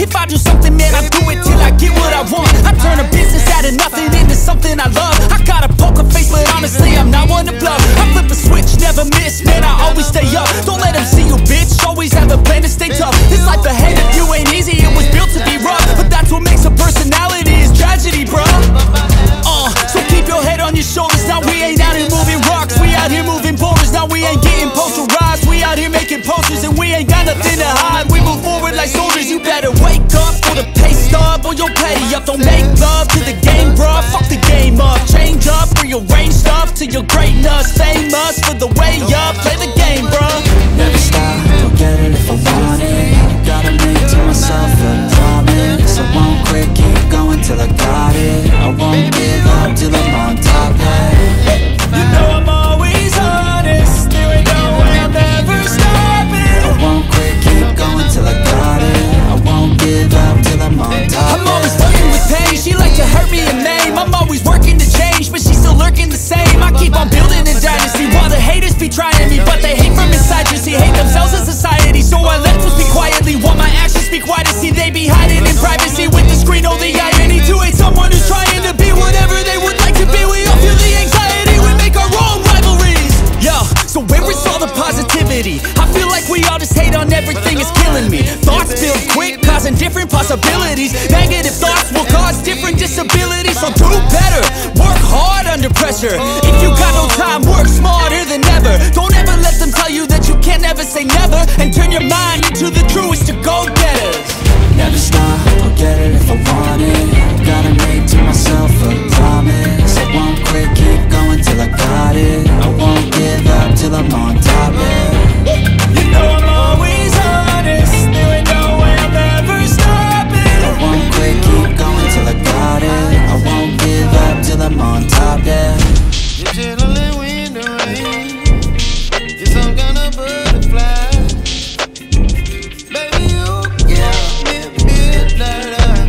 If I do something, man, I do it till I get what I want. I turn a business out of nothing into something I love. I got a poker face, but honestly, I'm not one to bluff. I flip a switch, never miss, man, I always stay up. Don't let them see you, bitch, always have a plan to stay tough. This life ahead of you ain't easy, it was built to be rough. But that's what makes a personality, is tragedy, bruh. So keep your head on your shoulders. Now we ain't out here moving rocks, we out here moving boulders. Now we ain't getting posterized, we out here making posters. And we ain't got nothing to hide, we move forward like soldiers. You better wake up for the pay stub, or you'll pay up. Don't make love to the game, bruh, fuck the game up. Change up, rearrange stuff to your greatness. Famous for the way up, play the game, bruh. Never stop, I'll get it if I want it. Gotta make to myself a promise. I won't quit, keep going till I got it. I won't give up till I'm on top, hey. You know I'm always honest, there ain't no way I'm ever stopping. I won't quit, keep going till I got it. I won't give up till I'm on top, I'm always flirting with pain, she like to hurt me and maim. I'm always working to change, but she's still lurking the same. I keep on building a dynasty while the haters be trying me. But they hate from inside, you see, hate themselves as society. So I let them speak quietly while my actions speak wider. See, they be hiding in privacy with the screen. Oh, the irony to hate someone who's trying to be whatever they would like to be. We all feel the anxiety, we make our own rivalries. Yo, so where is all the positivity? I feel like we all just hate on everything, it's killing me. Thoughts build quick, causing different possibilities. Negative thoughts will cause different disabilities. So do better, work hard under pressure. If you got no time, work smarter than ever. Don't ever let them tell you that you can't ever say never. And turn your mind into the truest to go-getters. Never stop, I'll get it if I want it. Gotta make to myself a promise. I won't quit, keep going till I got it. I won't give up till I'm on top, yeah. You know I'm always honest, there ain't no way I'm ever stopping. I won't quit, keep going till I got it. I won't give up till I'm on top, yeah. You're chilling in the rain, you're some kind of butterfly. Baby, you give me midnight.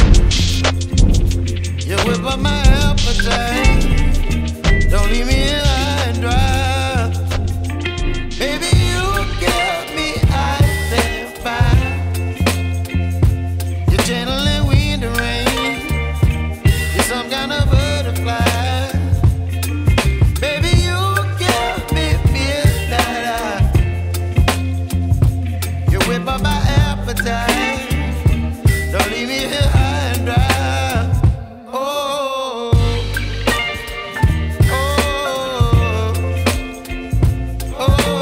You whip up my appetite, don't leave me high and dry. Baby, you give me ice and fire. You're channeling wind and rain, you're some kind of butterfly. Baby, you give me midnight. You whip up my appetite, don't leave me here high and dry. Oh, oh, oh, oh,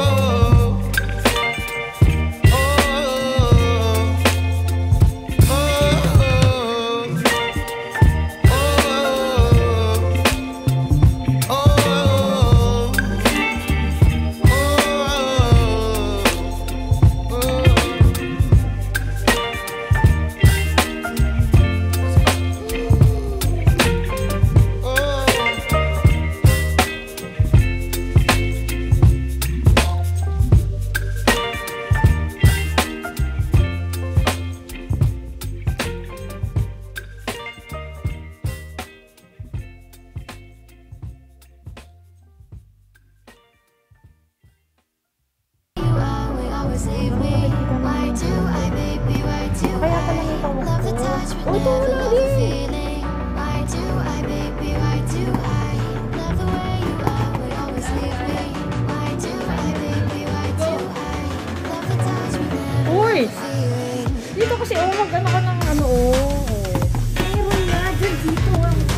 Uy! Dito kasi, mag-ano ka ng ano, meron na, dyan dito,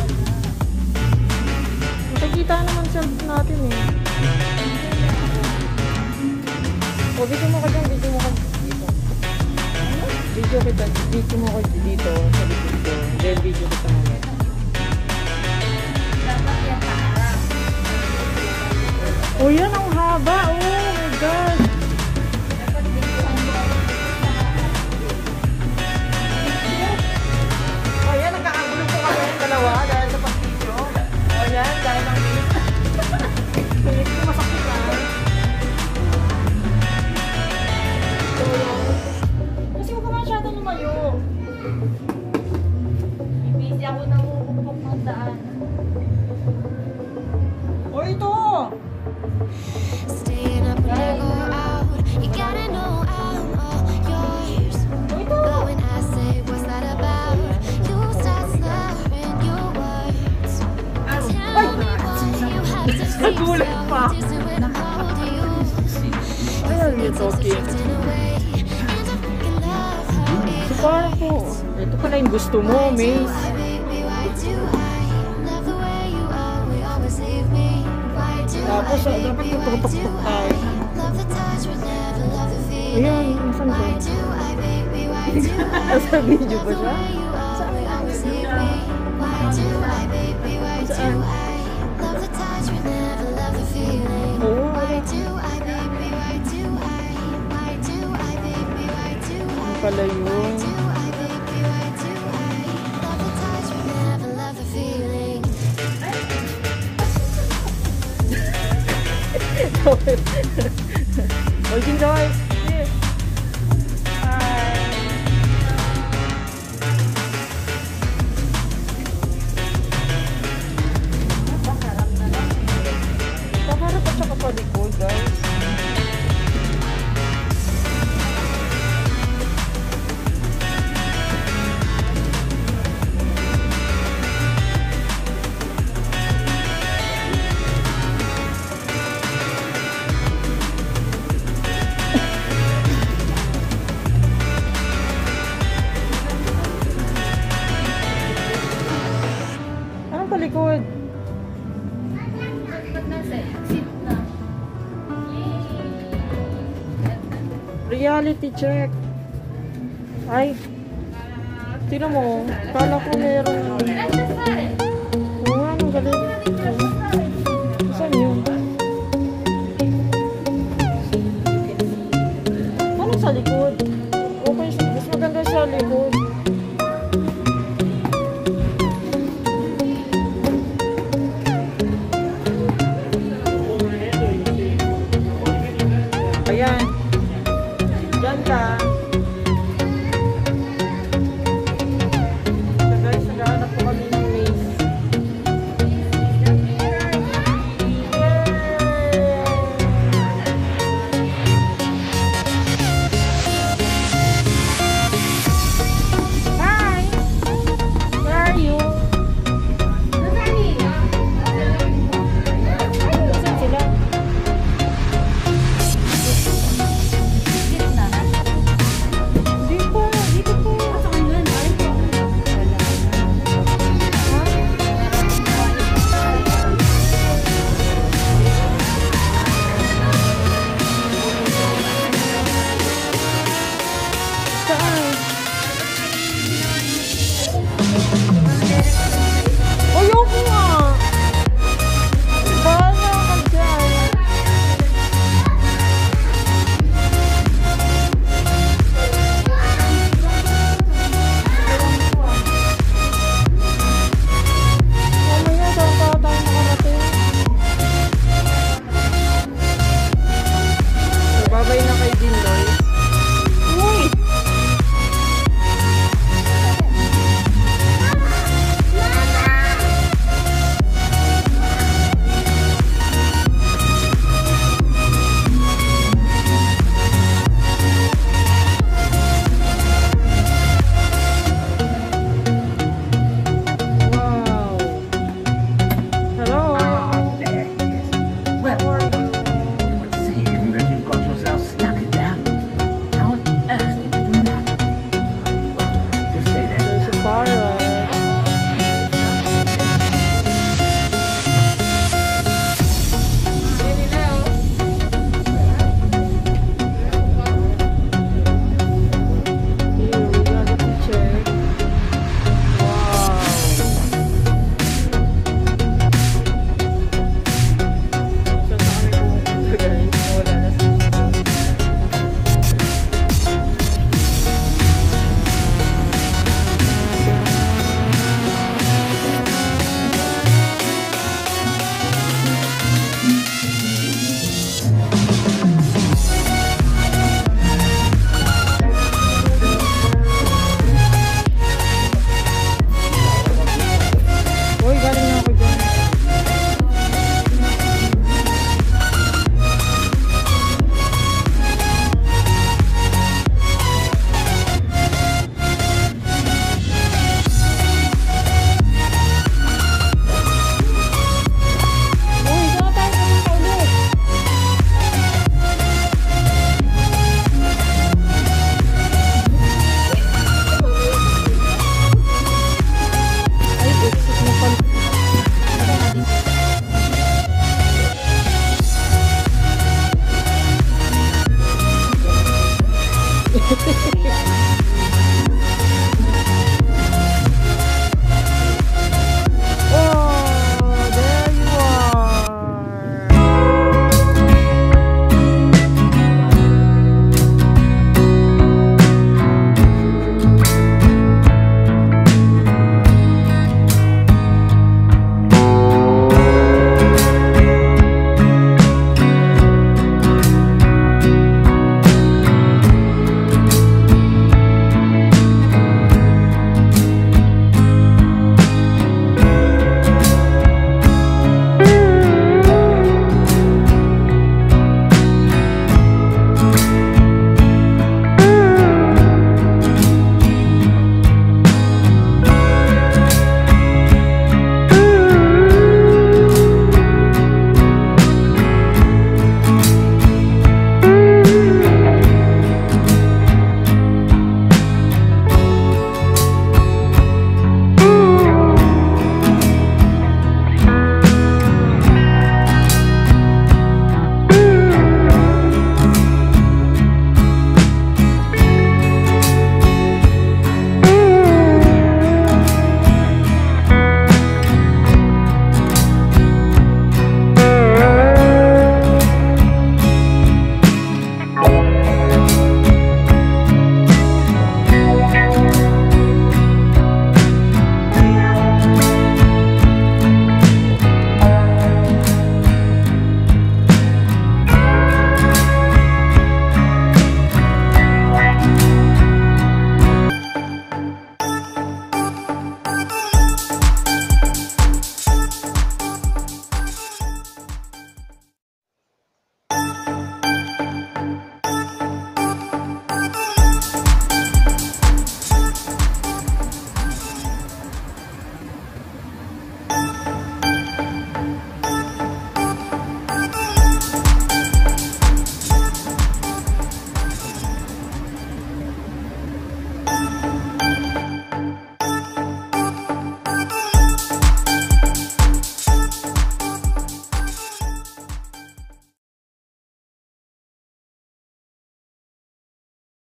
nakikita naman siya natin eh. Video mo ka dyan, video mo ka dito. Video mo ka dito, sa dito. Then video kita naman. Oh, yan ang haba, oh my God. Dalawa dahil sa pag-video. O yan, dahil lang dito. Pilit ko masakit na. Kasi huwag ka masyado lumayo. Busy ako nang upok ng daan. O ito! are you talking? So parang po, ito pala yung gusto mo, Mace. Tapos, dapat tutok-tok tayo. Ayan, saan ko? Nasa video ba siya? Saan? Oo, ano pala yun? Holding guys. Yes. Paharap at saka palikod guys. Palikod. Reality check. Ay. Tingnan mo. Kala ko meron. Oo nga, ang galing. Saan yun? Ano sa likod? Okay, mas maganda sa likod. Ayan. Diyan ka. So guys, naghahanap po kami ng Mace. Hi! Where are you? Saan sila?